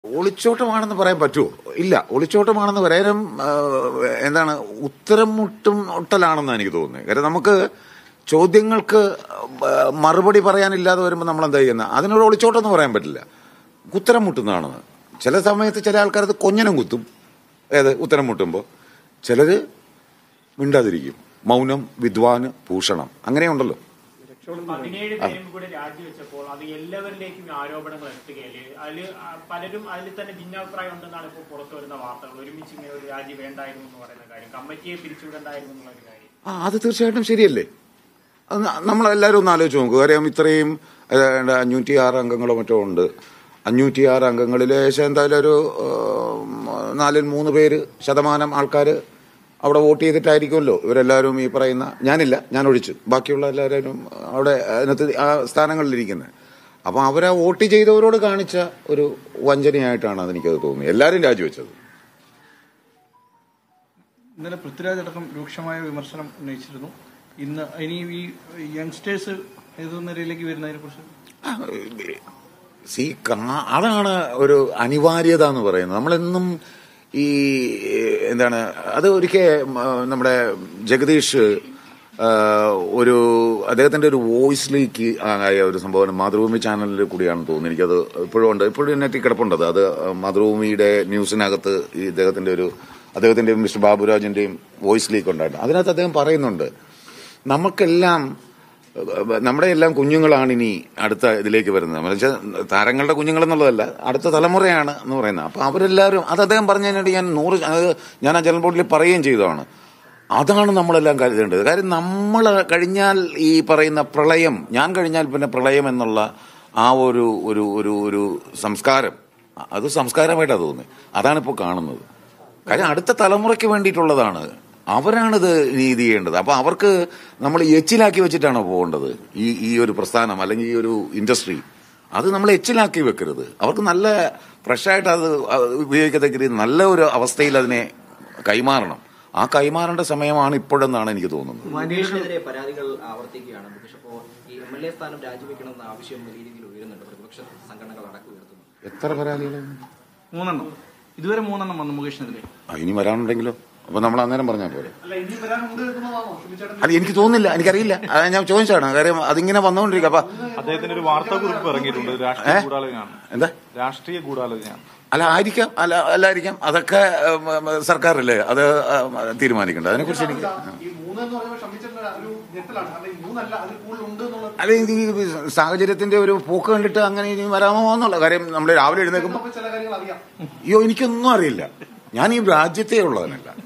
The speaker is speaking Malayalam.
ഒളിച്ചോട്ടമാണെന്ന് പറയാൻ പറ്റുമോ? ഇല്ല, ഒളിച്ചോട്ടമാണെന്ന് പറയാനും എന്താണ് ഉത്തരം മുട്ടലാണെന്നാണ് എനിക്ക് തോന്നുന്നത്. കാര്യം നമുക്ക് ചോദ്യങ്ങൾക്ക് മറുപടി പറയാനില്ലാതെ വരുമ്പോൾ നമ്മൾ എന്താ ചെയ്യുന്നത്? അതിനൊരു ഒളിച്ചോട്ടം എന്ന് പറയാൻ പറ്റില്ല, ഉത്തരം മുട്ടുന്നതാണെന്ന്. ചില സമയത്ത് ചില ആൾക്കാരത് കൊഞ്ഞനം കുത്തും, ഉത്തരം മുട്ടുമ്പോൾ. ചിലര് മിണ്ടാതിരിക്കും, മൗനം വിദ്വാന് ഭൂഷണം, അങ്ങനെയുണ്ടല്ലോ. 17 പേരും കൂടെ രാജിവെച്ചപ്പോൾ അത് എല്ലാവരിലേക്കും ആരോപണങ്ങൾ എത്തുകയല്ലേ? പലരും അതിൽ തന്നെ ഭിന്നാഭിപ്രായം ഉണ്ടെന്നാണ് ഇപ്പോൾ പുറത്തു വരുന്ന വാർത്തകൾ. ഒരുമിച്ച് ഇങ്ങനെ ഒരു രാജി വേണ്ടായിരുന്നു എന്ന് പറയുന്ന കാര്യം, കമ്മിറ്റിയെ പിരിച്ചുവിടണ്ടായിരുന്നു എന്നുള്ള ഒരു കാര്യം. അത് തീർച്ചയായിട്ടും ശരിയല്ലേ? അത് നമ്മളെല്ലാവരും ഒന്ന് ആലോചിച്ച് നോക്കുക. കാര്യം ഇത്രയും 506 അംഗങ്ങളോ മറ്റോ ഉണ്ട്. 506 അംഗങ്ങളിൽ എന്തായാലും ഒരു 4-3 പേര് ശതമാനം ആൾക്കാർ അവിടെ വോട്ട് ചെയ്തിട്ടായിരിക്കുമല്ലോ ഇവരെല്ലാവരും ഈ പറയുന്ന, ഞാനില്ല, ഞാൻ ഒഴിച്ച് ബാക്കിയുള്ള എല്ലാവരും അവിടെ അതിനകത്ത് ആ സ്ഥാനങ്ങളിലിരിക്കുന്നത്. അപ്പം അവരെ വോട്ട് ചെയ്തവരോട് കാണിച്ച ഒരു വഞ്ചനയായിട്ടാണ് അതെനിക്കത് തോന്നുന്നത്. എല്ലാവരും രാജിവെച്ചത്. ഇന്നലെ പൃഥ്വിരാജ് അടക്കം രൂക്ഷമായ വിമർശനം ഉന്നയിച്ചിരുന്നു. ഇനി ഈ യങ്സ്റ്റേഴ്സ് ഏതു നിലയിലേക്ക് വരുന്നതിനെ കുറിച്ച് അതാണ് ഒരു അനിവാര്യത എന്ന് പറയുന്നത്. നമ്മളെന്നും ഈ എന്താണ് അത് ഒരിക്കൽ നമ്മുടെ ജഗദീഷ് അദ്ദേഹത്തിന്റെ ഒരു വോയിസ് ലീക്ക് ആയ ഒരു സംഭവം മാതൃഭൂമി ചാനലിൽ കൂടിയാണെന്ന് തോന്നുന്നു. എനിക്കത് ഇപ്പോഴും ഉണ്ട്, ഇപ്പോഴും നെറ്റിൽ കിടപ്പുണ്ടത്. അത് മാതൃഭൂമിയുടെ ന്യൂസിനകത്ത് ഈ അദ്ദേഹത്തിന്റെ മിസ്റ്റർ ബാബുരാജിന്റെയും വോയിസ് ലീക്ക് ഉണ്ടായിരുന്നു. അതിനകത്ത് അദ്ദേഹം പറയുന്നുണ്ട്, നമുക്കെല്ലാം നമ്മുടെ എല്ലാം കുഞ്ഞുങ്ങളാണ് ഇനി അടുത്ത ഇതിലേക്ക് വരുന്നത്. നമ്മൾ വെച്ചാൽ താരങ്ങളുടെ കുഞ്ഞുങ്ങളെന്നുള്ളതല്ല, അടുത്ത തലമുറയാണ് എന്ന് പറയുന്നത്. അപ്പം അവരെല്ലാവരും അത് അദ്ദേഹം പറഞ്ഞതിനായിട്ട് ഞാൻ ആ ജനറൽ ബോഡിയിൽ പറയുകയും ചെയ്തതാണ്. അതാണ് നമ്മളെല്ലാം കരുതേണ്ടത്. കാര്യം നമ്മൾ കഴിഞ്ഞാൽ ഈ പറയുന്ന പ്രളയം, ഞാൻ കഴിഞ്ഞാൽ പിന്നെ പ്രളയം എന്നുള്ള ആ ഒരു ഒരു ഒരു ഒരു സംസ്കാരം, അത് സംസ്കാരമായിട്ടാണ് തോന്നുന്നത്. അതാണിപ്പോൾ കാണുന്നത്. കാര്യം അടുത്ത തലമുറയ്ക്ക് വേണ്ടിയിട്ടുള്ളതാണ്. അവരാണിത് നീതി ചെയ്യേണ്ടത്. അപ്പൊ അവർക്ക് നമ്മൾ എച്ചിലാക്കി വെച്ചിട്ടാണോ പോകേണ്ടത് ഈ ഒരു പ്രസ്ഥാനം അല്ലെങ്കിൽ ഈ ഒരു ഇൻഡസ്ട്രി? അത് നമ്മൾ എച്ചിലാക്കി വെക്കരുത്. അവർക്ക് നല്ല ഫ്രഷായിട്ട് അത് ഉപയോഗിക്കത്തക്ക രീതി നല്ല ഒരു അവസ്ഥയിൽ അതിനെ കൈമാറണം. ആ കൈമാറേണ്ട സമയമാണ് ഇപ്പോഴെന്നാണ് എനിക്ക് തോന്നുന്നത്. മുകേഷിനെതിരെ പരാതികൾ ആവർത്തിക്കുകയാണ്. മുകേഷ് ഇപ്പോൾ ഈ MLA സ്ഥാനം രാജിവെക്കണമെന്ന ആവശ്യം വലിയ രീതിയിൽ ഉയരുന്നുണ്ട്. പ്രതിപക്ഷ സംഘടനകൾ അടക്കം ഉയർത്തുന്നു. എത്ര പരാതികൾ? 3 ഇതുവരെ 3 വന്നു മുകേഷിനെതിരെ. ഇനി വരാനുണ്ടെങ്കിലോ? അപ്പൊ നമ്മൾ അന്നേരം പറഞ്ഞാൽ പോലെ. അത് എനിക്ക് തോന്നുന്നില്ല, എനിക്കറിയില്ല. ഞാൻ ചോദിച്ചാണ്. കാര്യം അതിങ്ങനെ വന്നുകൊണ്ടിരിക്കുക. അപ്പൊ അദ്ദേഹത്തിന് ഒരു വാർത്താക്കുറിപ്പ് ഇറങ്ങിയിട്ടുണ്ട്. എന്താ രാഷ്ട്രീയ ഗൂഢാലോചനയാണ്? അല്ലായിരിക്കാം. അതൊക്കെ സർക്കാരല്ലേ അത് തീരുമാനിക്കേണ്ടത്. അതിനെക്കുറിച്ച് എനിക്ക് അല്ല, ഈ സാഹചര്യത്തിന്റെ ഒരു പോക്ക് കണ്ടിട്ട് അങ്ങനെ ഇനി വരാമോ എന്നുള്ള കാര്യം നമ്മൾ രാവിലെ എഴുന്നേൽക്കുമ്പോൾ എനിക്കൊന്നും അറിയില്ല. ഞാൻ ഈ രാജ്യത്തേ ഉള്ളതിനല്ല.